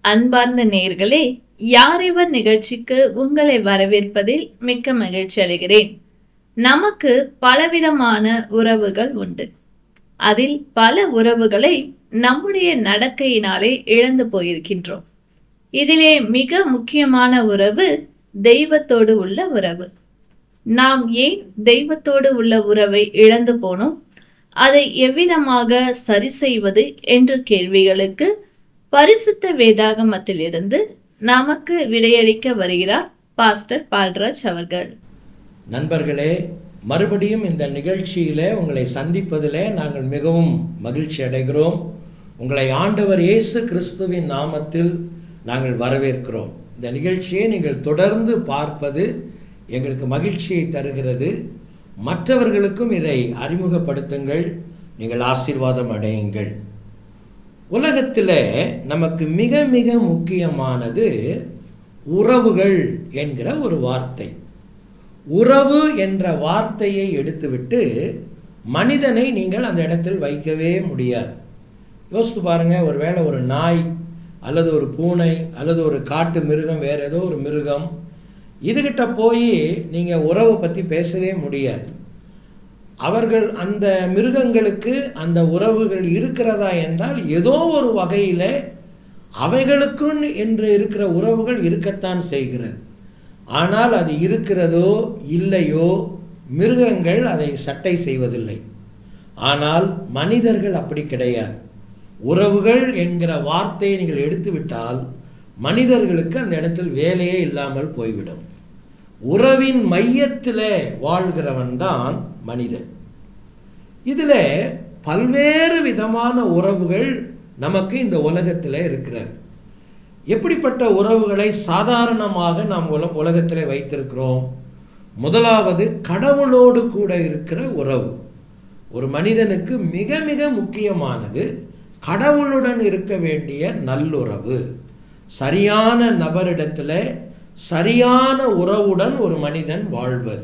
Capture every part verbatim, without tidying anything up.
அன்பார்ந்த நேயர்களே, யாரிவர் நிகழ்ச்சிக்கு உங்களை வரவேற்பதில் மிக்க மகிழ்ச்சி அடைகிறேன். நமக்கு பலவிதமான உறவுகள் உண்டு. அதில் பல உறவுகளை நம்முடைய நடக்கையினாலே இழந்து போயிருக்கின்றோம். இதிலே மிக முக்கியமான உறவு தெய்வத்தோடு உள்ள உறவு. நாம் ஏன் தெய்வத்தோடு உள்ள உறவை இழந்து போனோம், அதை எவ்விதமாக சரி செய்வது என்ற கேள்விகளுக்கு பரிசுத்த வேதாகமத்திலிருந்து நமக்கு விடையளிக்க வருகிறார் பாஸ்டர் பால்ராஜ் அவர்கள். நண்பர்களே, மறுபடியும் இந்த நிகழ்ச்சியிலே உங்களை சந்திப்பதிலே நாங்கள் மிகவும் மகிழ்ச்சி அடைகிறோம். உங்களை ஆண்டவர் இயேசு கிறிஸ்துவின் நாமத்தில் நாங்கள் வரவேற்கிறோம். இந்த நிகழ்ச்சியை நீங்கள் தொடர்ந்து பார்ப்பது எங்களுக்கு மகிழ்ச்சியை தருகிறது. மற்றவர்களுக்கும் இதை அறிமுகப்படுத்துங்கள், நீங்கள் ஆசீர்வாதம் அடையுங்கள். உலகத்தில் நமக்கு மிக மிக முக்கியமானது உறவுகள் என்கிற ஒரு வார்த்தை. உறவு என்ற வார்த்தையை எடுத்துவிட்டு மனிதனை நீங்கள் அந்த இடத்தில் வைக்கவே முடியாது. யோசித்து பாருங்கள், ஒரு வேளை ஒரு நாய் அல்லது ஒரு பூனை அல்லது ஒரு காட்டு மிருகம், வேறு ஏதோ ஒரு மிருகம், இதுகிட்ட போய் நீங்கள் உறவை பற்றி பேசவே முடியாது. அவர்கள் அந்த மிருகங்களுக்கு அந்த உறவுகள் இருக்கிறதா என்றால் ஏதோ ஒரு வகையில் அவைகளுக்குள் என்று இருக்கிற உறவுகள் இருக்கத்தான் செய்கிறது. ஆனால் அது இருக்கிறதோ இல்லையோ மிருகங்கள் அதை சட்டை செய்வதில்லை. ஆனால் மனிதர்கள் அப்படி கிடையாது. உறவுகள் என்கிற வார்த்தையை நீங்கள் எடுத்துவிட்டால் மனிதர்களுக்கு அந்த இடத்தில் வேலையே இல்லாமல் போய்விடும். உறவின் மையத்தில் வாழ்கிறவன் தான் மனிதன். இதில் பல்வேறு விதமான உறவுகள் நமக்கு இந்த உலகத்தில் இருக்கிறது. எப்படிப்பட்ட உறவுகளை சாதாரணமாக நாம் உல உலகத்தில் வைத்திருக்கிறோம்? முதலாவது கடவுளோடு கூட இருக்கிற உறவு. ஒரு மனிதனுக்கு மிக மிக முக்கியமானது கடவுளுடன் இருக்க வேண்டிய நல்லுறவு. சரியான நபரிடத்தில் சரியான உறவுடன் ஒரு மனிதன் வாழ்வது.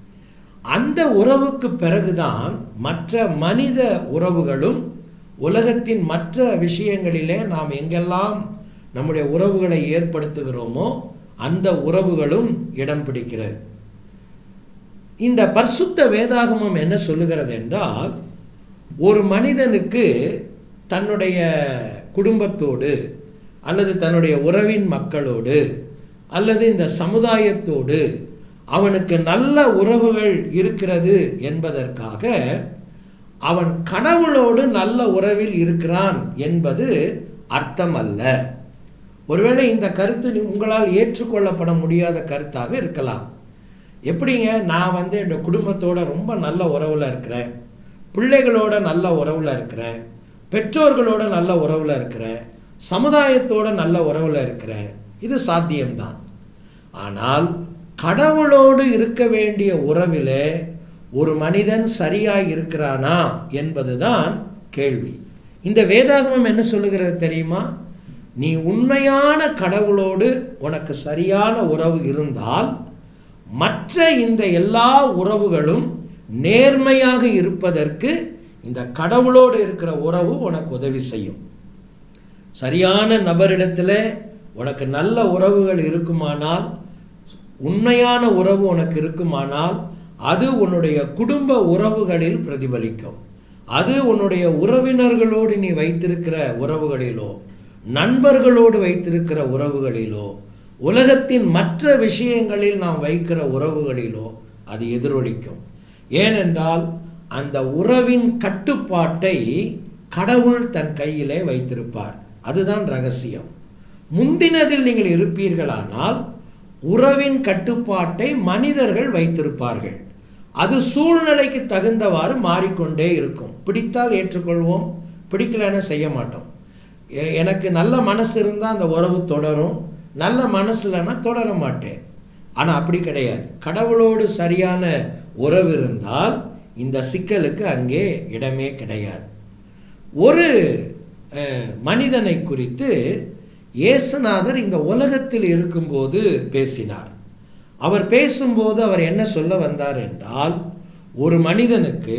அந்த உறவுக்கு பிறகுதான் மற்ற மனித உறவுகளும், உலகத்தின் மற்ற விஷயங்களிலே நாம் எங்கெல்லாம் நம்முடைய உறவுகளை ஏற்படுத்துகிறோமோ அந்த உறவுகளும் இடம் பிடிக்கிறது. இந்த பரிசுத்த வேதாகமம் என்ன சொல்லுகிறது என்றால், ஒரு மனிதனுக்கு தன்னுடைய குடும்பத்தோடு அல்லது தன்னுடைய உறவின் மக்களோடு அல்லது இந்த சமுதாயத்தோடு அவனுக்கு நல்ல உறவுகள் இருக்கிறது என்பதற்காக அவன் கடவுளோடு நல்ல உறவில் இருக்கிறான் என்பது அர்த்தம் அல்ல. ஒருவேளை இந்த கருத்து உங்களால் ஏற்றுக்கொள்ளப்பட முடியாத கருத்தாக இருக்கலாம். எப்படிங்க, நான் வந்து என் குடும்பத்தோட ரொம்ப நல்ல உறவில் இருக்கிறேன், பிள்ளைகளோட நல்ல உறவில் இருக்கிறேன், பெற்றோர்களோட நல்ல உறவில் இருக்கிறேன், சமுதாயத்தோட நல்ல உறவில் இருக்கிறேன், இது சாத்தியம்தான். ஆனால் கடவுளோடு இருக்க வேண்டிய உறவில் ஒரு மனிதன் சரியாய் இருக்கிறானா என்பதுதான் கேள்வி. இந்த வேதாகமம் என்ன சொல்லுகிறது தெரியுமா? நீ உண்மையான கடவுளோடு உனக்கு சரியான உறவு இருந்தால் மற்ற இந்த எல்லா உறவுகளும் நேர்மையாக இருப்பதற்கு இந்த கடவுளோடு இருக்கிற உறவு உனக்கு உதவி செய்யும். சரியான நபரிடத்தில் உனக்கு நல்ல உறவுகள் இருக்குமானால், உண்மையான உறவு உனக்கு இருக்குமானால், அது உன்னுடைய குடும்ப உறவுகளில் பிரதிபலிக்கும். அது உன்னுடைய உறவினர்களோடு நீ வைத்திருக்கிற உறவுகளிலோ, நண்பர்களோடு வைத்திருக்கிற உறவுகளிலோ, உலகத்தின் மற்ற விஷயங்களில் நாம் வைக்கிற உறவுகளிலோ அது எதிரொலிக்கும். ஏனென்றால் அந்த உறவின் கட்டுப்பாட்டை கடவுள் தன் கையிலே வைத்திருப்பார். அதுதான் ரகசியம். முந்தினதில் நீங்கள் இருப்பீர்களானால் உறவின் கட்டுப்பாட்டை மனிதர்கள் வைத்திருப்பார்கள். அது சூழ்நிலைக்கு தகுந்தவாறு மாறிக்கொண்டே இருக்கும். பிடித்தால் ஏற்றுக்கொள்வோம், பிடிக்கலன்னு செய்ய மாட்டோம். எனக்கு நல்ல மனசு இருந்தால் அந்த உறவு தொடரும், நல்ல மனசு இல்லைன்னா தொடர மாட்டேன். ஆனால் அப்படி கிடையாது. கடவுளோடு சரியான உறவு இருந்தால் இந்த சிக்கலுக்கு அங்கே இடமே கிடையாது. ஒரு மனிதனை குறித்து இயேசுநாதர் இந்த உலகத்தில் இருக்கும்போது பேசினார். அவர் பேசும்போது அவர் என்ன சொல்ல வந்தார் என்றால், ஒரு மனிதனுக்கு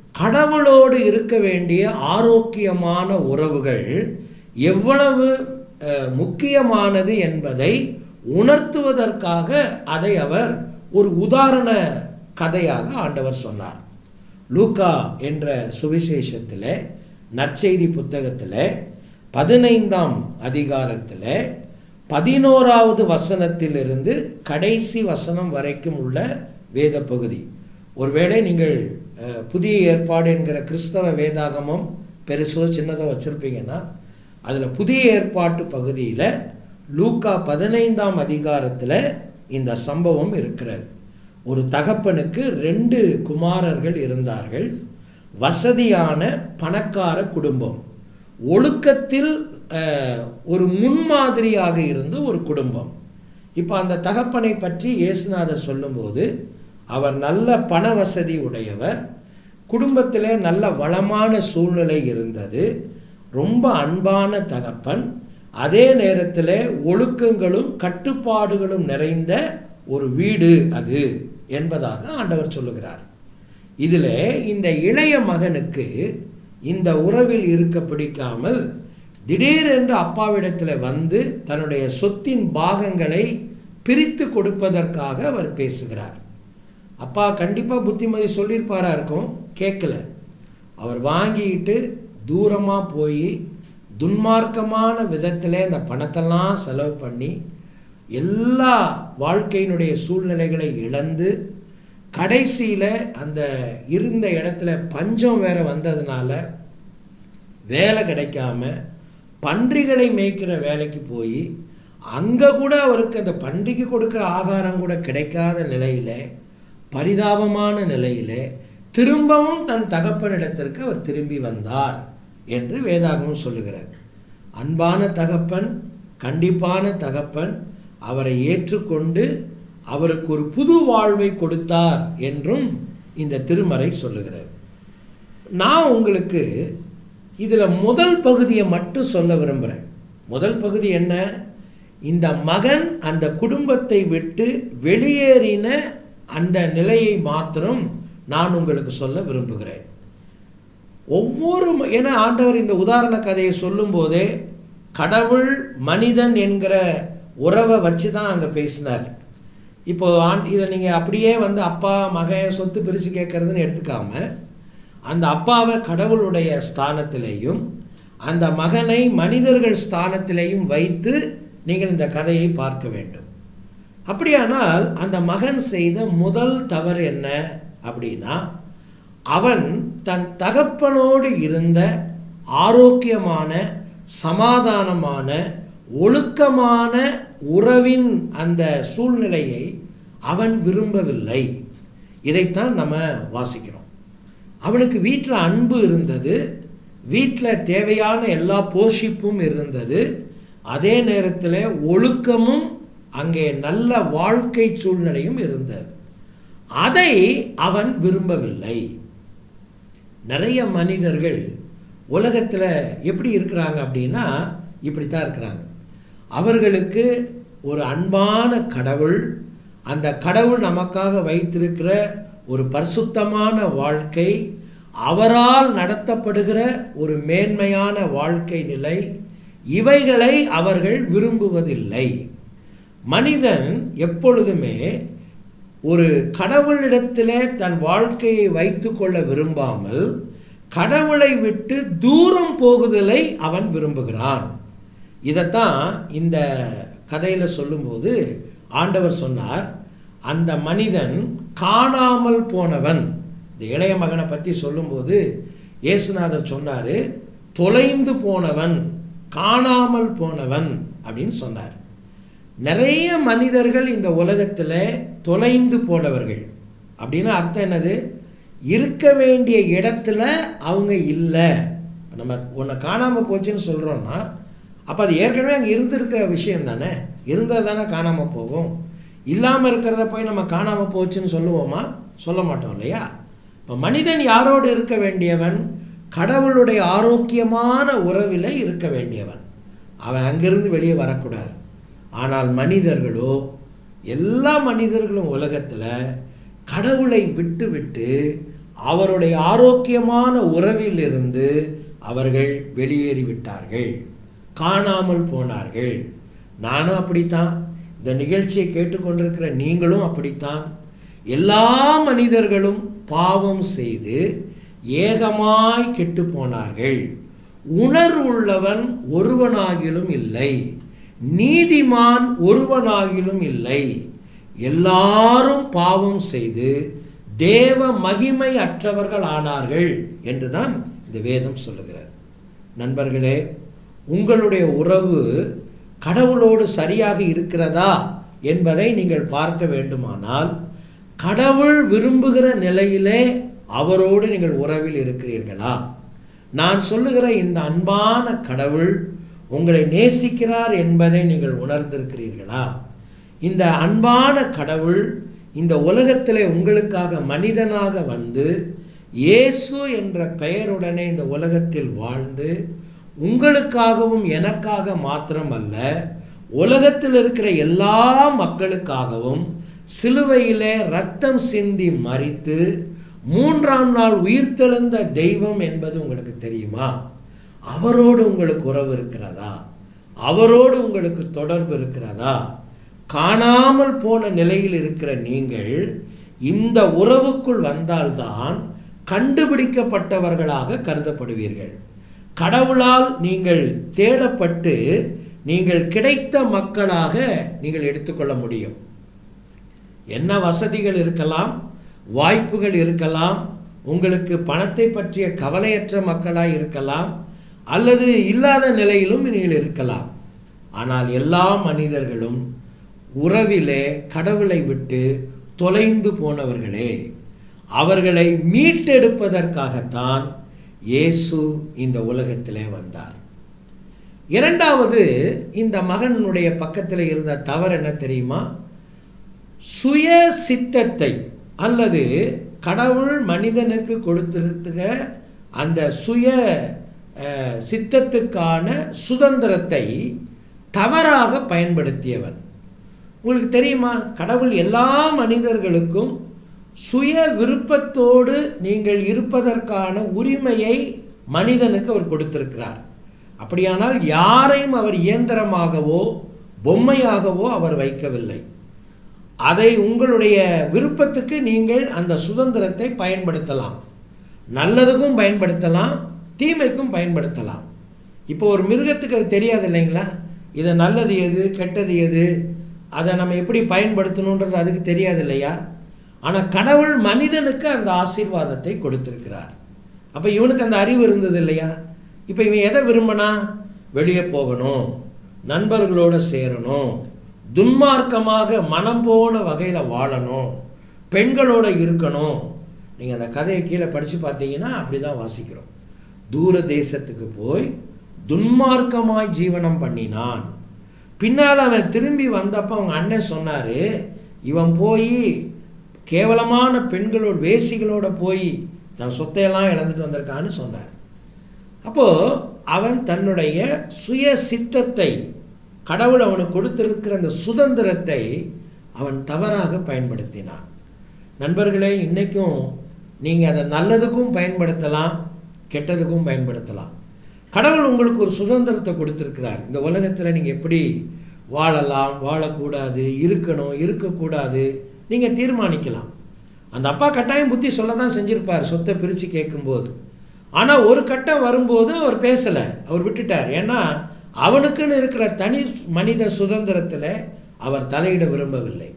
கடவுளோடு இருக்க வேண்டிய ஆரோக்கியமான உறவுகள் எவ்வளவு முக்கியமானது என்பதை உணர்த்துவதற்காக அதை அவர் ஒரு உதாரண கதையாக ஆண்டவர் சொன்னார். லூக்கா என்ற சுவிசேஷத்தில், நற்செய்தி புத்தகத்தில் பதினைந்தாம் அதிகாரத்தில் பதினோராவது வசனத்திலிருந்து கடைசி வசனம் வரைக்கும் உள்ள வேத பகுதி. ஒருவேளை நீங்கள் புதிய ஏற்பாடு என்கிற கிறிஸ்தவ வேதாகமம் பெருசோ சின்னதோ வச்சுருப்பீங்கன்னா, அதில் புதிய ஏற்பாட்டு பகுதியில் லூக்கா பதினைந்தாம் அதிகாரத்தில் இந்த சம்பவம் இருக்கிறது. ஒரு தகப்பனுக்கு ரெண்டு குமாரர்கள் இருந்தார்கள். வசதியான பணக்கார குடும்பம், ஒழுக்கத்தில் ஒரு முன்மாதிரியாக இருந்த ஒரு குடும்பம். இப்போ அந்த தகப்பனை பற்றி இயேசுநாதர் சொல்லும்போது, அவர் நல்ல பண வசதி உடையவர், குடும்பத்தில் நல்ல வளமான சூழ்நிலை இருந்தது, ரொம்ப அன்பான தகப்பன், அதே நேரத்தில் ஒழுக்கங்களும் கட்டுப்பாடுகளும் நிறைந்த ஒரு வீடு அது என்பதாக ஆண்டவர் சொல்லுகிறார். இதில் இந்த இளைய மகனுக்கு இந்த உறவில் இருக்க பிடிக்காமல் திடீரென்று அப்பாவிடத்தில் வந்து தன்னுடைய சொத்தின் பாகங்களை பிரித்து கொடுப்பதற்காக அவர் பேசுகிறார். அப்பா கண்டிப்பாக புத்திமதி சொல்லியிருப்பாரா இருக்கும், கேட்கல. அவர் வாங்கிட்டு தூரமாக போய் துன்மார்க்கமான விதத்தில் இந்த பணத்தெல்லாம் செலவு பண்ணி எல்லா வாழ்க்கையினுடைய சூழ்நிலைகளை இழந்து கடைசியில் அந்த இருந்த இடத்துல பஞ்சம் வேற வந்ததுனால வேலை கிடைக்காம பன்றிகளை மேய்க்கிற வேலைக்கு போய் அங்கே கூட அவருக்கு அந்த பன்றிக்கு கொடுக்குற ஆகாரம் கூட கிடைக்காத நிலையில், பரிதாபமான நிலையில் திரும்பவும் தன் தகப்பனிடத்திற்கு அவர் திரும்பி வந்தார் என்று வேதாகமம் சொல்லுகிறார். அன்பான தகப்பன், கண்டிப்பான தகப்பன் அவரை ஏற்றுக்கொண்டு அவருக்கு ஒரு புது வாழ்வை கொடுத்தார் என்றும் இந்த திருமறை சொல்லுகிறது. நான் உங்களுக்கு இதில் முதல் பகுதியை மட்டும் சொல்ல விரும்புகிறேன். முதல் பகுதி என்ன? இந்த மகன் அந்த குடும்பத்தை விட்டு வெளியேறின அந்த நிலையை மாத்திரம் நான் உங்களுக்கு சொல்ல விரும்புகிறேன். ஒவ்வொரு ஏன்னா ஆண்டவர் இந்த உதாரண கதையை சொல்லும் போதே கடவுள் மனிதன் என்கிற உறவை வச்சு தான் அங்கே பேசினார். இப்போ ஆண் இதை நீங்கள் அப்படியே வந்து அப்பா மகன் சொத்து பிரித்து கேட்கறதுன்னு எடுத்துக்காம, அந்த அப்பாவை கடவுளுடைய ஸ்தானத்திலேயும் அந்த மகனை மனிதர்கள் ஸ்தானத்திலேயும் வைத்து நீங்கள் இந்த கதையை பார்க்க வேண்டும். அப்படியானால் அந்த மகன் செய்த முதல் தவறு என்ன அப்படின்னா, அவன் தன் தகப்பனோடு இருந்த ஆரோக்கியமான சமாதானமான ஒழுக்கமான உறவின் அந்த சூழ்நிலையை அவன் விரும்பவில்லை. இதைத்தான் நம்ம வாசிக்கிறோம். அவனுக்கு வீட்டில் அன்பு இருந்தது, வீட்டில் தேவையான எல்லா போஷிப்பும் இருந்தது, அதே நேரத்தில் ஒழுக்கமும் அங்கே நல்ல வாழ்க்கை சூழ்நிலையும் இருந்தது. அதை அவன் விரும்பவில்லை. நிறைய மனிதர்கள் உலகத்தில் எப்படி இருக்கிறாங்க அப்படின்னா இப்படித்தான் இருக்கிறாங்க. அவர்களுக்கு ஒரு அன்பான கடவுள், அந்த கடவுள் நமக்காக வைத்திருக்கிற ஒரு பரிசுத்தமான வாழ்க்கை, அவரால் நடத்தப்படுகிற ஒரு மேன்மையான வாழ்க்கை நிலை, இவைகளை அவர்கள் விரும்புவதில்லை. மனிதன் எப்பொழுதுமே ஒரு கடவுளிடத்தில் தன் வாழ்க்கையை வைத்து கொள்ள விரும்பாமல் கடவுளை விட்டு தூரம் போகுதலை அவன் விரும்புகிறான். இதைத்தான் இந்த கதையில் சொல்லும்போது ஆண்டவர் சொன்னார், அந்த மனிதன் காணாமல் போனவன். இந்த இளைய மகனை பற்றி சொல்லும்போது இயேசுநாதர் சொன்னார், தொலைந்து போனவன், காணாமல் போனவன் அப்படின்னு சொன்னார். நிறைய மனிதர்கள் இந்த உலகத்தில் தொலைந்து போனவர்கள். அப்படின்னா அர்த்தம் என்னது? இருக்க வேண்டிய இடத்துல அவங்க இல்லை. நம்ம ஒன்றை காணாமல் போச்சுன்னு சொல்கிறோன்னா அப்போ அது ஏற்கனவே அங்கே இருந்திருக்கிற விஷயம் தானே, இருந்தால் தானே காணாமல் போகும். இல்லாமல் இருக்கிறத போய் நம்ம காணாமல் போச்சுன்னு சொல்லுவோமா? சொல்ல மாட்டோம் இல்லையா? இப்போ மனிதன் யாரோடு இருக்க வேண்டியவன்? கடவுளுடைய ஆரோக்கியமான உறவில் இருக்க வேண்டியவன். அவன் அங்கிருந்து வெளியே வரக்கூடாது. ஆனால் மனிதர்களோ, எல்லா மனிதர்களும் உலகத்தில் கடவுளை விட்டு விட்டு அவருடைய ஆரோக்கியமான உறவில் இருந்து அவர்கள் வெளியேறிவிட்டார்கள். காணாமல் போனார்கள். நானும் அப்படித்தான், இந்த நிகழ்ச்சியை கேட்டுக்கொண்டிருக்கிற நீங்களும் அப்படித்தான். எல்லா மனிதர்களும் பாவம் செய்து ஏகமாய் கெட்டு போனார்கள். உணர்வுள்ளவன் ஒருவனாகிலும் இல்லை, நீதிமான் ஒருவனாகிலும் இல்லை. எல்லாரும் பாவம் செய்து தேவ மகிமை அற்றவர்கள் ஆனார்கள் என்றுதான் இந்த வேதம் சொல்லுகிறது. நண்பர்களே, உங்களுடைய உறவு கடவுளோடு சரியாக இருக்கிறதா என்பதை நீங்கள் பார்க்க வேண்டுமானால், கடவுள் விரும்புகிற நிலையிலே அவரோடு நீங்கள் உறவில் இருக்கிறீர்களா? நான் சொல்லுகிற இந்த அன்பான கடவுள் உங்களை நேசிக்கிறார் என்பதை நீங்கள் உணர்ந்திருக்கிறீர்களா? இந்த அன்பான கடவுள் இந்த உலகத்திலே உங்களுக்காக மனிதனாக வந்து இயேசு என்ற பெயருடனே இந்த உலகத்தில் வாழ்ந்து உங்களுக்காகவும் எனக்காக மாத்திரமல்ல, உலகத்தில் இருக்கிற எல்லா மக்களுக்காகவும் சிலுவையிலே இரத்தம் சிந்தி மரித்து மூன்றாம் நாள் உயிர்த்தெழுந்த தெய்வம் என்பது உங்களுக்கு தெரியுமா? அவரோடு உங்களுக்கு உறவு இருக்கிறதா? அவரோடு உங்களுக்கு தொடர்பு இருக்கிறதா? காணாமல் போன நிலையில் இருக்கிற நீங்கள் இந்த உறவுக்குள் வந்தால்தான் கண்டுபிடிக்கப்பட்டவர்களாக கருதப்படுவீர்கள். கடவுளால் நீங்கள் தேடப்பட்டு நீங்கள் கிடைத்த மக்களாக நீங்கள் எடுத்துக்கொள்ள முடியும். என்ன வசதிகள் இருக்கலாம், வாய்ப்புகள் இருக்கலாம், உங்களுக்கு பணத்தை பற்றிய கவலையற்ற மக்களாய் இருக்கலாம், அல்லது இல்லாத நிலையிலும் நீங்கள் இருக்கலாம். ஆனால் எல்லா மனிதர்களும் உறவிலே கடவுளை விட்டு தொலைந்து போனவர்களே. அவர்களை மீட்டெடுப்பதற்காகத்தான் இயேசு இந்த உலகத்திலே வந்தார். இரண்டாவது, இந்த மகனுடைய பக்கத்தில் இருந்த தவறு என்ன தெரியுமா? சுய சித்தத்தை அல்லது கடவுள் மனிதனுக்கு கொடுத்திருக்கிற அந்த சுய சித்தத்துக்கான சுதந்திரத்தை தவறாக பயன்படுத்தியவன். உங்களுக்கு தெரியுமா, கடவுள் எல்லா மனிதர்களுக்கும் சுய விருப்பத்தோடு நீங்கள் இருப்பதற்கான உரிமையை மனிதனுக்கு அவர் கொடுத்திருக்கிறார். அப்படியானால் யாரையும் அவர் இயந்திரமாகவோ பொம்மையாகவோ அவர் வைக்கவில்லை. அதை உங்களுடைய விருப்பத்துக்கு நீங்கள் அந்த சுதந்திரத்தை பயன்படுத்தலாம். நல்லதுக்கும் பயன்படுத்தலாம், தீமைக்கும் பயன்படுத்தலாம். இப்போ ஒரு மிருகத்துக்கு அது தெரியாது இல்லைங்களா? இதை நல்லது எது கெட்டது எது, அதை நம்ம எப்படி பயன்படுத்தணுன்றது அதுக்கு தெரியாது இல்லையா? ஆனால் கடவுள் மனிதனுக்கு அந்த ஆசீர்வாதத்தை கொடுத்திருக்கிறார். அப்போ இவனுக்கு அந்த அறிவு இருந்தது இல்லையா? இப்போ இவன் எதை விரும்பினா? வெளியே போகணும், நண்பர்களோடு சேரணும், துன்மார்க்கமாக மனம் போன வகையில் வாழணும், பெண்களோடு இருக்கணும். நீங்கள் அந்த கதையை கீழே படித்து பார்த்தீங்கன்னா அப்படி தான் வாசிக்கிறோம். தூர தேசத்துக்கு போய் துன்மார்க்கமாய் ஜீவனம் பண்ணினான். பின்னால் அவன் திரும்பி வந்தப்போ அவங்க அண்ணன் சொன்னார், இவன் போய் கேவலமான பெண்களோட வேசிகளோட போய் தன் சொத்தையெல்லாம் இழந்துட்டு வந்திருக்கான்னு சொன்னார். அப்போது அவன் தன்னுடைய சுய சித்தத்தை, கடவுள் அவனுக்கு கொடுத்திருக்கிற அந்த சுதந்திரத்தை அவன் தவறாக பயன்படுத்தினான். நண்பர்களே, இன்றைக்கும் நீங்கள் அதை நல்லதுக்கும் பயன்படுத்தலாம், கெட்டதுக்கும் பயன்படுத்தலாம். கடவுள் உங்களுக்கு ஒரு சுதந்திரத்தை கொடுத்திருக்கிறார். இந்த உலகத்தில் நீங்கள் எப்படி வாழலாம், வாழக்கூடாது, இருக்கணும், இருக்கக்கூடாது, நீங்கள் தீர்மானிக்கலாம். அந்த அப்பா கட்டாயம் புத்தி சொல்ல தான் செஞ்சுருப்பார் சொத்தை பிரித்து கேட்கும்போது. ஆனால் ஒரு கட்டம் வரும்போது அவர் பேசலை, அவர் விட்டுட்டார். ஏன்னா அவனுக்குன்னு இருக்கிற தனி மனித சுதந்திரத்தில் அவர் தலையிட விரும்பவில்லை.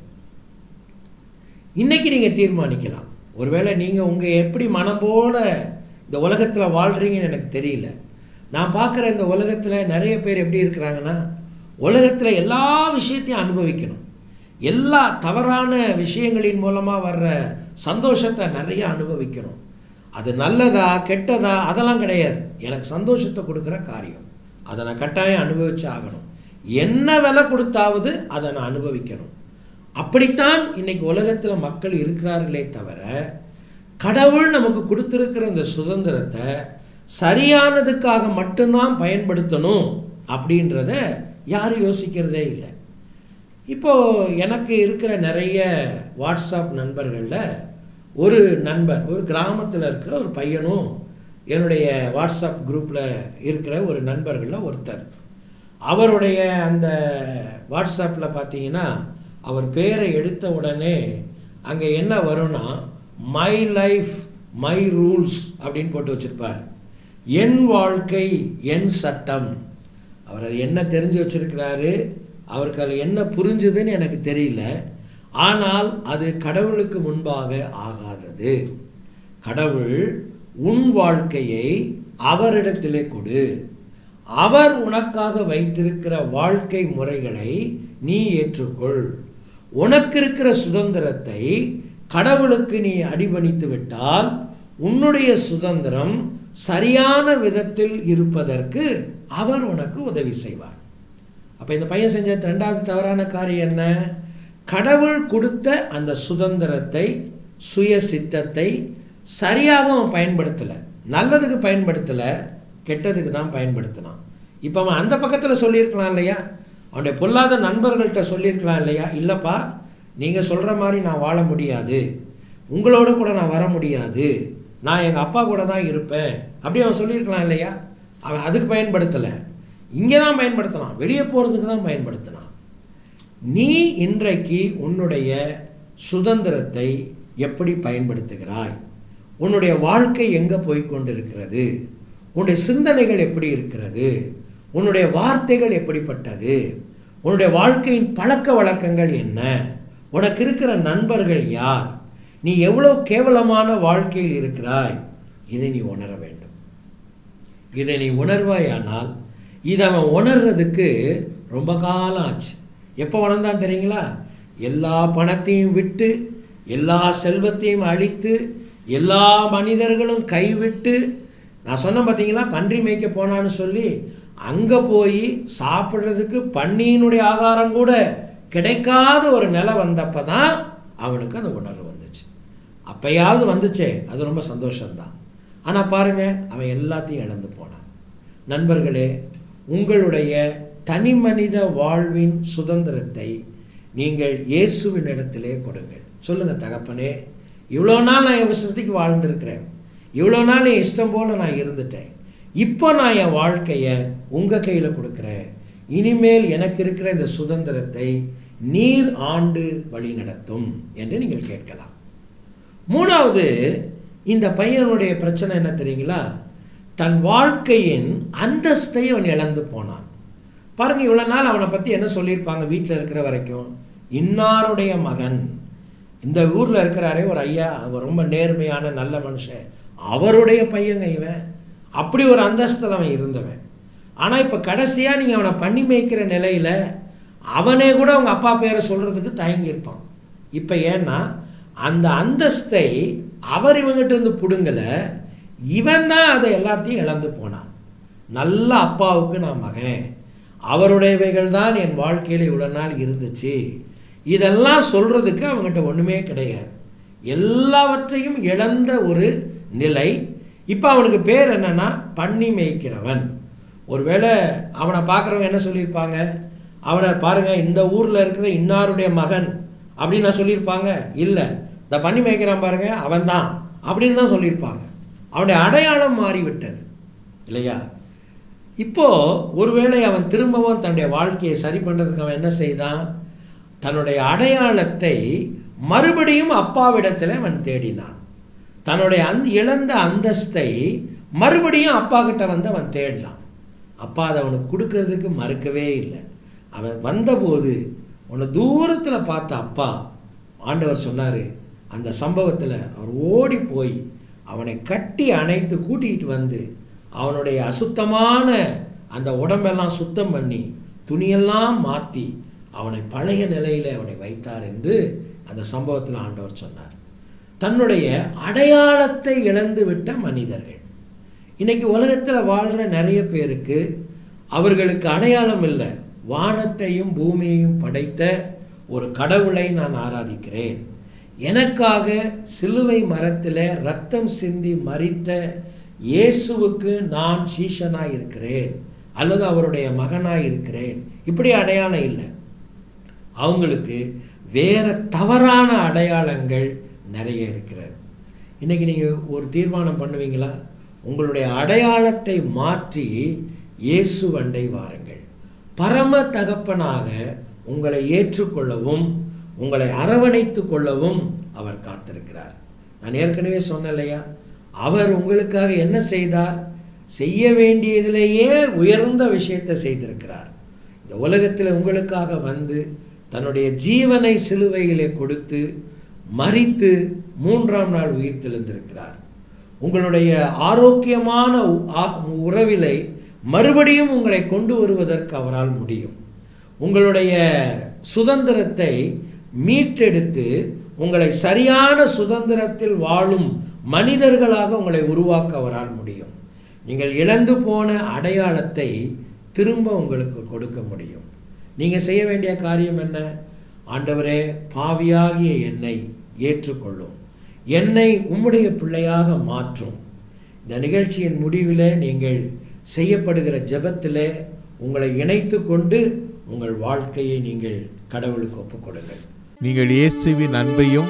இன்றைக்கி நீங்கள் தீர்மானிக்கலாம். ஒருவேளை நீங்கள் உங்கள் எப்படி மனம் போல இந்த உலகத்தில் வாழ்கிறீங்கன்னு எனக்கு தெரியல. நான் பார்க்குற இந்த உலகத்தில் நிறைய பேர் எப்படி இருக்கிறாங்கன்னா, உலகத்தில் எல்லா விஷயத்தையும் அனுபவிக்கணும், எல்லா தவறான விஷயங்களின் மூலமாக வர்ற சந்தோஷத்தை நிறைய அனுபவிக்கணும். அது நல்லதா கெட்டதா அதெல்லாம் கிடையாது. எனக்கு சந்தோஷத்தை கொடுக்குற காரியம் அதை நான் கட்டாயம் அனுபவிச்சு ஆகணும். என்ன விலை கொடுத்தாவது அதை நான் அனுபவிக்கணும். அப்படித்தான் இன்னைக்கு உலகத்தில் மக்கள் இருக்கிறார்களே தவிர, கடவுள் நமக்கு கொடுத்திருக்கிற இந்த சுதந்திரத்தை சரியானதுக்காக மட்டும்தான் பயன்படுத்தணும் அப்படின்றத யாரும் யோசிக்கிறதே இல்லை. இப்போது எனக்கு இருக்கிற நிறைய வாட்ஸ்அப் நண்பர்களில் ஒரு நண்பர், ஒரு கிராமத்தில் இருக்கிற ஒரு பையனும் என்னுடைய வாட்ஸ்அப் குரூப்பில் இருக்கிற ஒரு நண்பர்களில் ஒருத்தர். அவருடைய அந்த வாட்ஸ்அப்பில் பார்த்தீங்கன்னா அவர் பேரை எடுத்த உடனே அங்கே என்ன வரும்னா மை லைஃப் மை ரூல்ஸ் அப்படின்னு போட்டு வச்சுருப்பார். என் வாழ்க்கை என் சட்டம். அவர் அது என்ன தெரிஞ்சு வச்சிருக்கிறாரு, அவருக்கு அதில் என்ன புரிஞ்சுதுன்னு எனக்கு தெரியல. ஆனால் அது கடவுளுக்கு முன்பாக ஆகாதது. கடவுள் உன் வாழ்க்கையை அவரிடத்திலே கொடு. அவர் உனக்காக வைத்திருக்கிற வாழ்க்கை முறைகளை நீ ஏற்றுக்கொள். உனக்கு இருக்கிற சுதந்திரத்தை கடவுளுக்கு நீ அடிபணித்து விட்டால் உன்னுடைய சுதந்திரம் சரியான விதத்தில் இருப்பதற்கு அவர் உனக்கு உதவி செய்வார். அப்போ இந்த பையன் செஞ்ச ரெண்டாவது தவறான காரியம் என்ன? கடவுள் கொடுத்த அந்த சுதந்திரத்தை, சுய சித்தத்தை சரியாக அவன் பயன்படுத்தலை. நல்லதுக்கு பயன்படுத்தலை, கெட்டதுக்கு தான் பயன்படுத்தினான். இப்போ அவன் அந்த பக்கத்தில் சொல்லியிருக்கலாம் இல்லையா? அவனுடைய பொல்லாத நண்பர்கள்ட்ட சொல்லியிருக்கலாம் இல்லையா? இல்லைப்பா, நீங்கள் சொல்கிற மாதிரி நான் வாழ முடியாது, உங்களோட கூட நான் வர முடியாது, நான் எங்கள் அப்பா கூட தான் இருப்பேன் அப்படி அவன் சொல்லியிருக்கலாம் இல்லையா? அவன் அதுக்கு பயன்படுத்தலை, இங்கே தான் பயன்படுத்தினான், வெளியே போகிறதுக்கு தான் பயன்படுத்தினான். நீ இன்றைக்கு உன்னுடைய சுதந்திரத்தை எப்படி பயன்படுத்துகிறாய்? உன்னுடைய வாழ்க்கை எங்கே போய்கொண்டிருக்கிறது? உன்னுடைய சிந்தனைகள் எப்படி இருக்கிறது? உன்னுடைய வார்த்தைகள் எப்படிப்பட்டது? உன்னுடைய வாழ்க்கையின் பழக்க வழக்கங்கள் என்ன? உனக்கு இருக்கிற நண்பர்கள் யார்? நீ எவ்வளோ கேவலமான வாழ்க்கையில் இருக்கிறாய்? இதை நீ உணர வேண்டும். இதை நீ உணர்வாயானால், இதை அவன் உணர்றதுக்கு ரொம்ப காலம் ஆச்சு. எப்போ உணர்ந்தான் தெரியுங்களா? எல்லா பணத்தையும் விட்டு, எல்லா செல்வத்தையும் அழித்து, எல்லா மனிதர்களும் கைவிட்டு, நான் சொன்னேன் பார்த்தீங்களா, பன்றி மேய்க்க போனான்னு சொல்லி அங்கே போய் சாப்பிட்றதுக்கு பன்னியினுடைய ஆகாரம் கூட கிடைக்காத ஒரு நிலை வந்தப்போ தான் அவனுக்கு அந்த உணர்வு வந்துச்சு. அப்போயாவது வந்துச்சே, அது ரொம்ப சந்தோஷம்தான். ஆனால் பாருங்கள், அவன் எல்லாத்தையும் இழந்து போனான். நண்பர்களே, உங்களுடைய தனி மனித வாழ்வின் சுதந்திரத்தை நீங்கள் இயேசுவின் இடத்திலே கொடுங்கள். சொல்லுங்கள், தகப்பனே, இவ்வளோ நாள் நான் என் விசேஷத்துக்கு வாழ்ந்துருக்கிறேன், இவ்வளோ நாள் என் இஷ்டம் போல் நான் இருந்துட்டேன், இப்போ நான் என் வாழ்க்கையை உங்கள் கையில் கொடுக்குறேன். இனிமேல் எனக்கு இருக்கிற இந்த சுதந்திரத்தை நீர் ஆண்டு வழி நடத்தும் என்று நீங்கள் கேட்கலாம். மூணாவது, இந்த பையனுடைய பிரச்சனை என்ன தெரியுங்களா? தன் வாழ்க்கையின் அந்தஸ்தை அவன் இழந்து போனான். பாருங்கள், இவ்வளோ நாள் அவனை பற்றி என்ன சொல்லியிருப்பாங்க வீட்டில் இருக்கிற வரைக்கும்? இன்னாருடைய மகன், இந்த ஊரில் இருக்கிறாரே ஒரு ஐயா, அவர் ரொம்ப நேர்மையான நல்ல மனுஷன், அவருடைய பையங்க இவன், அப்படி ஒரு அந்தஸ்தில் அவன் இருந்தவன். ஆனால் இப்போ கடைசியாக நீங்கள் அவனை பண்ணி மேய்க்கிற நிலையில் அவனே கூட அவங்க அப்பா பேரை சொல்கிறதுக்கு தயங்கியிருப்பான். இப்போ ஏன்னா அந்த அந்தஸ்தை அவர் இவங்கிட்ட இருந்து பிடுங்கலை, இவன் தான் அதை எல்லாத்தையும் இழந்து போனான். நல்ல அப்பாவுக்கு நான் மகன், அவருடையவைகள் தான் என் வாழ்க்கையில் இவ்வளோ நாள் இருந்துச்சு, இதெல்லாம் சொல்கிறதுக்கு அவங்ககிட்ட ஒன்றுமே கிடையாது. எல்லாவற்றையும் இழந்த ஒரு நிலை. இப்போ அவனுக்கு பேர் என்னன்னா பண்ணி மேய்க்கிறவன். ஒருவேளை அவனை பார்க்குறவங்க என்ன சொல்லியிருப்பாங்க? அவனை பாருங்கள், இந்த ஊரில் இருக்கிற இன்னாருடைய மகன் அப்படின்னு நான் சொல்லியிருப்பாங்க? இல்லை, இந்த பண்ணி மேய்க்கிறான் பாருங்க, அவன் தான் அப்படின்னு தான் சொல்லியிருப்பாங்க. அவனுடைய அடையாளம் மாறிவிட்டது இல்லையா? இப்போது ஒருவேளை அவன் திரும்பவும் தன்னுடைய வாழ்க்கையை சரி பண்ணுறதுக்கு அவன் என்ன செய்தான்? தன்னுடைய அடையாளத்தை மறுபடியும் அப்பாவிடத்தில் அவன் தேடினான். தன்னுடைய அந்த இழந்த அந்தஸ்தை மறுபடியும் அப்பா கிட்ட வந்து அவன் தேடலாம். அப்பா அதை அவனுக்கு கொடுக்கறதுக்கு மறுக்கவே இல்லை. அவன் வந்தபோது உன்னை தூரத்தில் பார்த்த அப்பா, ஆண்டவர் சொன்னார், அந்த சம்பவத்தில் அவர் ஓடி போய் அவனை கட்டி அணைத்து கூட்டிகிட்டு வந்து அவனுடைய அசுத்தமான அந்த உடம்பெல்லாம் சுத்தம் பண்ணி துணியெல்லாம் மாற்றி அவனை பழைய நிலையில் அவனை வைத்தார் என்று அந்த சம்பவத்தில் ஆண்டவர் சொன்னார். தன்னுடைய அடையாளத்தை இழந்து விட்ட மனிதர்கள் இன்னைக்கு உலகத்தில் வாழ்கிற நிறைய பேருக்கு அவர்களுக்கு அடையாளம் இல்லை. வானத்தையும் பூமியையும் படைத்த ஒரு கடவுளை நான் ஆராதிக்கிறேன், எனக்காக சிலுவை மரத்தில் ரத்தம் சிந்தி மரித்த இயேசுவுக்கு நான் சீஷனாய் இருக்கிறேன் அல்லது அவருடைய மகனாய் இருக்கிறேன், இப்படி அடையாளம் இல்லை. அவங்களுக்கு வேற தவறான அடையாளங்கள் நிறைய இருக்கிறது. இன்றைக்கி நீங்கள் ஒரு தீர்மானம் பண்ணுவீங்களா? உங்களுடைய அடையாளத்தை மாற்றி இயேசுவண்டை வாருங்கள். பரம தகப்பனாக உங்களை ஏற்றுக்கொள்ளவும் உங்களை அரவணைத்து கொள்ளவும் அவர் காத்திருக்கிறார். நான் ஏற்கனவே சொன்னேன் இல்லையா, அவர் உங்களுக்காக என்ன செய்தார்? செய்ய வேண்டியதிலேயே உயர்ந்த விஷயத்தை செய்திருக்கிறார். இந்த உலகத்தில் உங்களுக்காக வந்து தன்னுடைய ஜீவனை சிலுவையிலே கொடுத்து மரித்து மூன்றாம் நாள் உயிர் தெழுந்திருக்கிறார். உங்களுடைய ஆரோக்கியமான உறவிலை மறுபடியும் உங்களை கொண்டு வருவதற்கு அவரால் முடியும். உங்களுடைய சுதந்திரத்தை மீட்டெடுத்து உங்களை சரியான சுதந்திரத்தில் வாழும் மனிதர்களாக உங்களை உருவாக்க அவரால் முடியும். நீங்கள் இழந்து போன அடையாளத்தை திரும்ப உங்களுக்கு கொடுக்க முடியும். நீங்கள் செய்ய வேண்டிய காரியம் என்ன? ஆண்டவரே, பாவியாகிய என்னை ஏற்றுக்கொள்ளும், என்னை உம்முடைய பிள்ளையாக மாற்றும். இந்த நிகழ்ச்சியின் முடிவில் நீங்கள் செய்யப்படுகிற ஜெபத்திலே உங்களை இணைத்து கொண்டு உங்கள் வாழ்க்கையை நீங்கள் கடவுளுக்கு ஒப்புக் கொடுங்கள். நீங்கள் இயேசுவின் அன்பையும்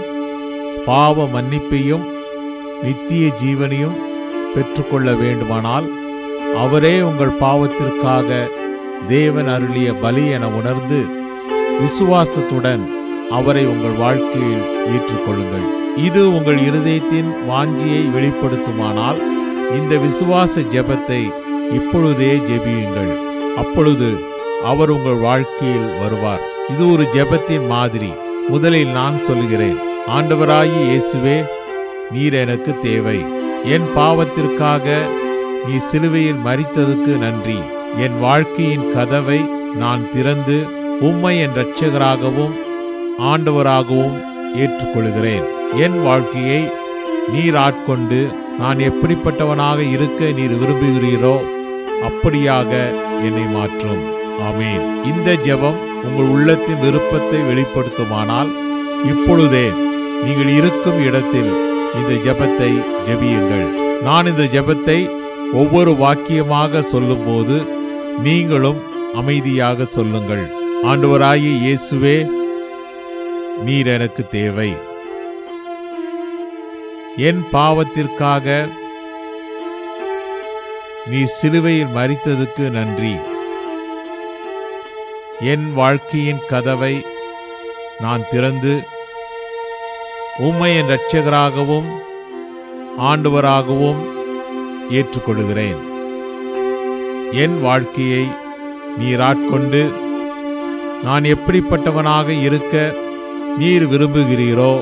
பாவ மன்னிப்பையும் நித்திய ஜீவனையும் பெற்றுக்கொள்ள வேண்டுமானால் அவரே உங்கள் பாவத்திற்காக தேவன் அருளிய பலி என உணர்ந்து விசுவாசத்துடன் அவரை உங்கள் வாழ்க்கையில் ஏற்றுக்கொள்ளுங்கள். இது உங்கள் இருதயத்தின் வாஞ்சியை வெளிப்படுத்துமானால் இந்த விசுவாச ஜெபத்தை இப்பொழுதே ஜெபியுங்கள். அப்பொழுது அவர் உங்கள் வாழ்க்கையில் வருவார். இது ஒரு ஜெபத்தின் மாதிரி. முதலில் நான் சொல்கிறேன், ஆண்டவராகிய இயேசுவே, நீர் எனக்கு தேவை. என் பாவத்திற்காக நீ சிலுவையில் மரித்ததுக்கு நன்றி. என் வாழ்க்கையின் கதவை நான் திறந்து உம்மை என் இரட்சகராகவும் ஆண்டவராகவும் ஏற்றுக்கொள்கிறேன். என் வாழ்க்கையை நீர் ஆட்கொண்டு நான் எப்படிப்பட்டவனாக இருக்க நீர் விரும்புகிறீரோ அப்படியாக என்னை மாற்றும். ஆமேன். இந்த ஜெபம் உங்கள் உள்ளத்தின் விருப்பத்தை வெளிப்படுத்துமானால் இப்பொழுதே நீங்கள் இருக்கும் இடத்தில் இந்த ஜெபத்தை ஜெபியுங்கள். நான் இந்த ஜெபத்தை ஒவ்வொரு வாக்கியமாக சொல்லும்போது நீங்களும் அமைதியாக சொல்லுங்கள். ஆண்டவராகிய இயேசுவே, நீர் எனக்கு தேவை. என் பாவத்திற்காக நீ சிலுவையில் மரித்ததுக்கு நன்றி. என் வாழ்க்கையின் கதவை நான் திறந்து உம்மை என் இரட்சகராகவும் ஆண்டவராகவும் ஏற்றுக்கொள்கிறேன். என் வாழ்க்கையை நீர் ஆட்கொண்டு நான் எப்படிப்பட்டவனாக இருக்க நீர் விரும்புகிறீரோ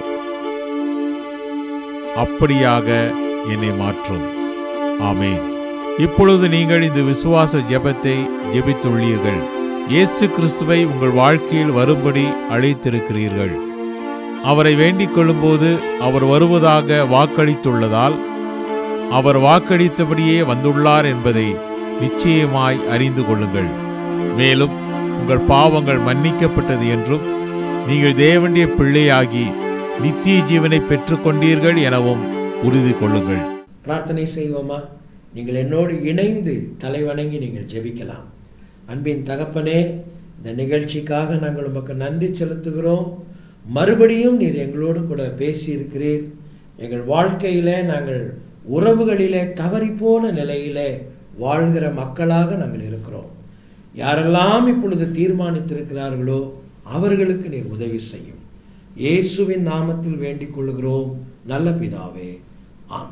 அப்படியாக என்னை மாற்றும். ஆமேன். இப்பொழுது நீங்கள் இந்த விசுவாச ஜெபத்தை ஜெபித்துள்ளீர்கள். இயேசு கிறிஸ்துவை உங்கள் வாழ்க்கையில் வரும்படி அழைத்திருக்கிறீர்கள். அவரை வேண்டிக் கொள்ளும்போது அவர் வருவதாக வாக்களித்துள்ளதால் அவர் வாக்களித்தபடியே வந்துள்ளார் என்பதை நிச்சயமாய் அறிந்து கொள்ளுங்கள். மேலும் உங்கள் பாவங்கள் மன்னிக்கப்பட்டது என்றும் நீங்கள் தேவனுடைய பிள்ளையாகி நித்திய ஜீவனை பெற்றுக்கொண்டீர்கள் எனவும் உறுதி கொள்ளுங்கள். பிரார்த்தனை செய்வோமா? நீங்கள் என்னோடு இணைந்து தலைவணங்கி நீங்கள் ஜெபிக்கலாம். அன்பின் தகப்பனே, இந்த நிகழ்ச்சிக்காக நாங்கள் உமக்கு நன்றி செலுத்துகிறோம். மறுபடியும் நீர் எங்களோடு கூட பேசியிருக்கிறீர். எங்கள் வாழ்க்கையிலே நாங்கள் உறவுகளிலே தவறிப்போன நிலையிலே வாழ்கிற மக்களாக நாங்கள் இருக்கிறோம். யாரெல்லாம் இப்பொழுது தீர்மானித்திருக்கிறார்களோ அவர்களுக்கு நீர் உதவி செய்யும். இயேசுவின் நாமத்தில் வேண்டிக் கொள்கிறோம் நல்ல பிதாவே, ஆமென்.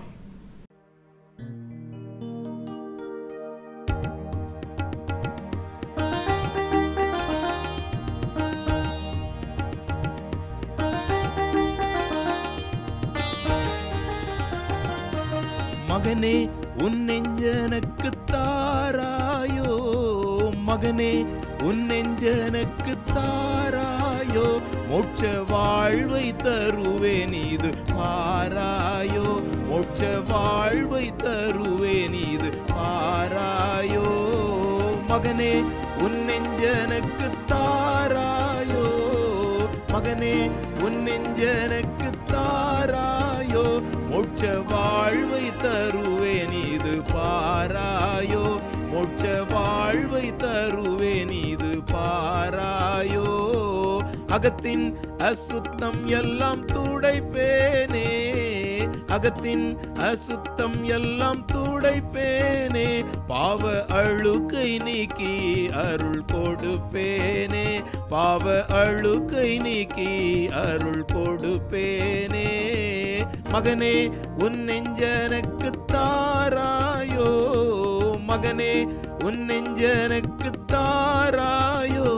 மகனே, உன் நெஞ்சனுக்கு தாராயோ, மகனே உன் நெஞ்சனுக்கு தாராயோ, மோட்ச வாழ்வை தருவேன் இது பாராயோ, மோட்ச வாழ்வை தருவேன் இது பாராயோ. மகனே உன் நெஞ்சனுக்கு தாராயோ, மகனே உன் நெஞ்சனுக்கு தாராயோ, மோட்ச வாழ்வை தருவேன் இது பாராயோ, மோட்ச வாழ்வை தருவேன் இது பாராயோ. அகத்தின் அசுத்தம் எல்லாம் துடைப்பேனே, அகத்தின் அசுத்தம் எல்லாம் துடைப்பேனே, பாவ அழுக்கை நீக்கி அருள் கொடுப்பேனே, பாவ அழுக்கை நீக்கி அருள் கொடுப்பேனே. மகனே உன் நெஞ்சனுக்கு தாராயோ, மகனே உன் நெஞ்சனுக்கு தாராயோ.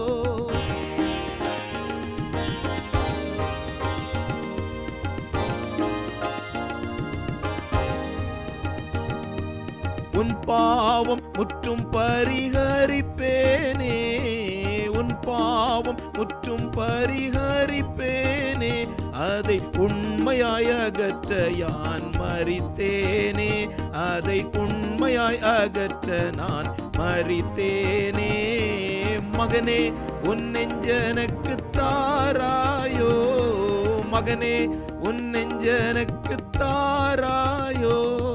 உன் பாவம் முற்றும் பரிகரிப்பேனே, உன் பாவம் முற்றும் பரிகரிப்பேனே, அதை உண்மையாய் அகற்ற யான் மரித்தேனே, அதை உண்மையாய் அகற்ற நான் மரித்தேனே. மகனே உன் நெஞ்சனுக்கு தாராயோ, மகனே உன் நெஞ்சனுக்கு தாராயோ.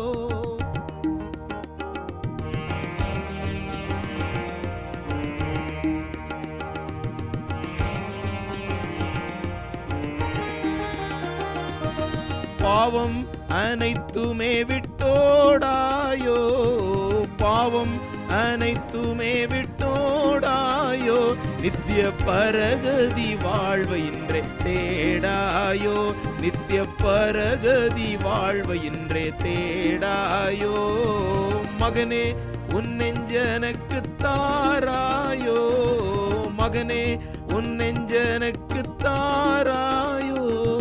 பாவம் அனைத்துமே விட்டோடாயோ, பாவம் அனைத்துமே விட்டோடாயோ, நித்திய பரகதி வாழ்வை இன்றே தேடாயோ, நித்திய பரகதி வாழ்வை இன்றே தேடாயோ. மகனே உன் நெஞ்சனுக்கு தாராயோ, மகனே உன் நெஞ்சனுக்கு தாராயோ.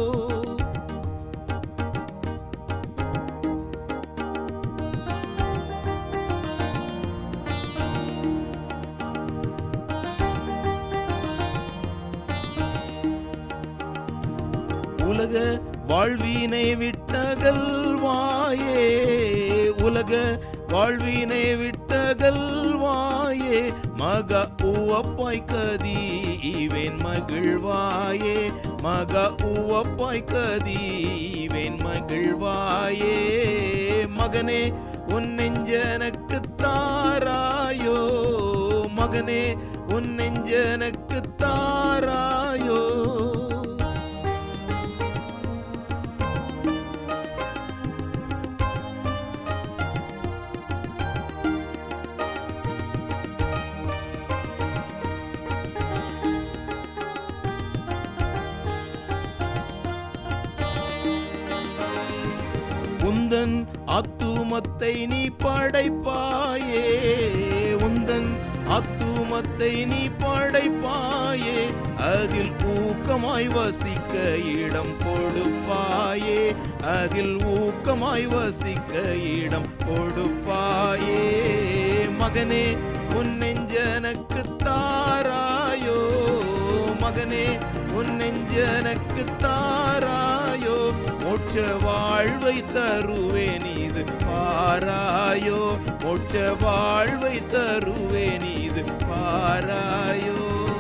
உலக வாழ்வினை விட்டகல்வாயே, உலக வாழ்வினை விட்டகல்வாயே, மக உவப்பாய் கதீவேன் மகிழ்வாயே, மக உவப்பாய் கதீவேன் மகிழ்வாயே. மகனே உன் நெஞ்சனுக்கு தாராயோ, மகனே உன் நெஞ்சனுக்கு தாராயோ. உந்தன் அத்துமத்தை நீ படைப்பாயே, உந்தன் அத்துமத்தை நீ படைப்பாயே, அதில் ஊக்கமாய் வசிக்க இடம் கொடுப்பாயே, அதில் ஊக்கமாய் வசிக்க இடம் கொடுப்பாயே. மகனே உன் நெஞ்சனுக்கு தாராயோ, மகனே உன் நெஞ்சனுக்கு தாராயோ, மோட்ச வாழ்வை தருவேன் இது பாராயோ, மோட்ச வாழ்வை தருவேன் இது பாராயோ.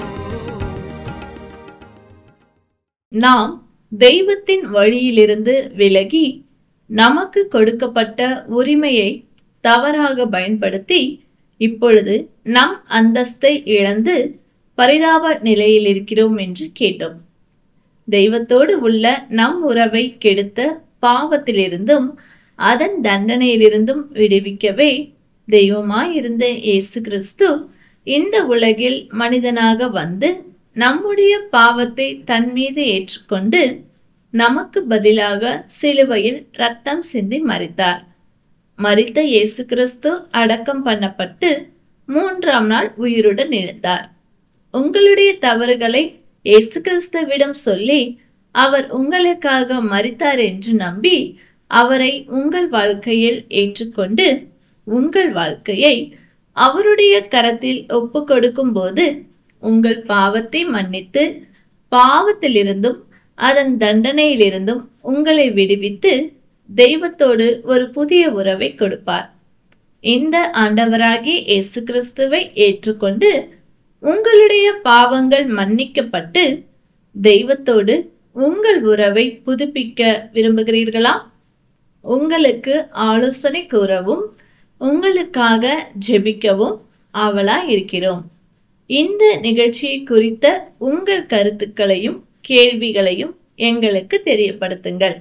நாம் தெய்வத்தின் வழியிலிருந்து விலகி நமக்கு கொடுக்கப்பட்ட உரிமையை தவறாக பயன்படுத்தி இப்பொழுது நம் அந்தஸ்தை இழந்து பரிதாப நிலையில் இருக்கிறோம் என்று கேட்டோம். தெய்வத்தோடு உள்ள நம் உறவை கெடுத்த பாவத்திலிருந்தும் அதன் தண்டனையிலிருந்தும் விடுவிக்கவே தெய்வமாயிருந்த இயேசு கிறிஸ்து இந்த உலகில் மனிதனாக வந்து நம்முடைய பாவத்தை தன் மீது ஏற்றுக்கொண்டு நமக்கு பதிலாக சிலுவையில் இரத்தம் சிந்தி மரித்தார். மரித்த இயேசு கிறிஸ்து அடக்கம் பண்ணப்பட்டு மூன்றாம் நாள் உயிருடன் எழுந்தார். உங்களுடைய தவறுகளை இயேசு கிறிஸ்துவிடம் சொல்லி அவர் உங்களுக்காக மரித்தார் என்று நம்பி அவரை உங்கள் வாழ்க்கையில் ஏற்றுக்கொண்டு உங்கள் வாழ்க்கையை அவருடைய கரத்தில் ஒப்பு கொடுக்கும் போது உங்கள் பாவத்தை மன்னித்து பாவத்திலிருந்தும் அதன் தண்டனையிலிருந்தும் உங்களை விடுவித்து தெய்வத்தோடு ஒரு புதிய உறவை கொடுப்பார். இந்த ஆண்டவராகிய இயேசு கிறிஸ்துவை ஏற்றுக்கொண்டு உங்களுடைய பாவங்கள் மன்னிக்கப்பட்டு தெய்வத்தோடு உங்கள் உறவை புதுப்பிக்க விரும்புகிறீர்களா? உங்களுக்கு ஆலோசனை கூறவும் உங்களுக்காக ஜெபிக்கவும் ஆவலா இருக்கிறோம். இந்த நிகழ்ச்சியை குறித்த உங்கள் கருத்துக்களையும் கேள்விகளையும் எங்களுக்கு தெரியப்படுத்துங்கள்.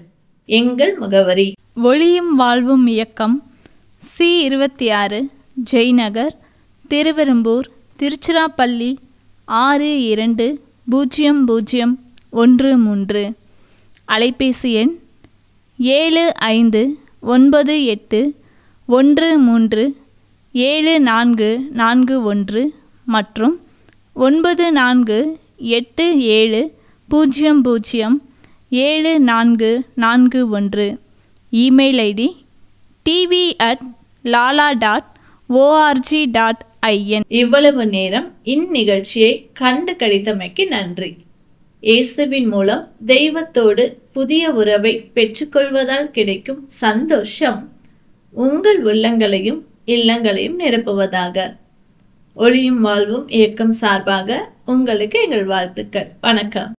எங்கள் முகவரி: ஒளியும் வாழ்வும் இயக்கம், சி இருபத்தி ஆறு, ஜெய்நகர், திருவெரும்பூர், திருச்சிராப்பள்ளி ஆறு இரண்டு பூஜ்ஜியம் பூஜ்ஜியம் ஒன்று மூன்று. அலைபேசி எண் ஏழு ஐந்து ஒன்பது எட்டு ஒன்று மூன்று ஏழு நான்கு நான்கு ஒன்று மற்றும் ஒன்பது நான்கு எட்டு ஏழு பூஜ்ஜியம் பூஜ்ஜியம் ஏழு நான்கு நான்கு ஒன்று. இமெயில் ஐடி டிவி அட் லாலா டாட் ஓஆர்ஜி டாட் ஐஎன். இவ்வளவு நேரம் இந்நிகழ்ச்சியை கண்டு கழித்தமைக்கு நன்றி. இயேசுவின் மூலம் தெய்வத்தோடு புதிய உறவை பெற்றுக்கொள்வதால் கிடைக்கும் சந்தோஷம் உங்கள் உள்ளங்களையும் இல்லங்களையும் நிரப்புவதாக. ஒளியும் வாழ்வும் இயக்கம் சார்பாக உங்களுக்கு எங்கள் வாழ்த்துக்கள். வணக்கம்.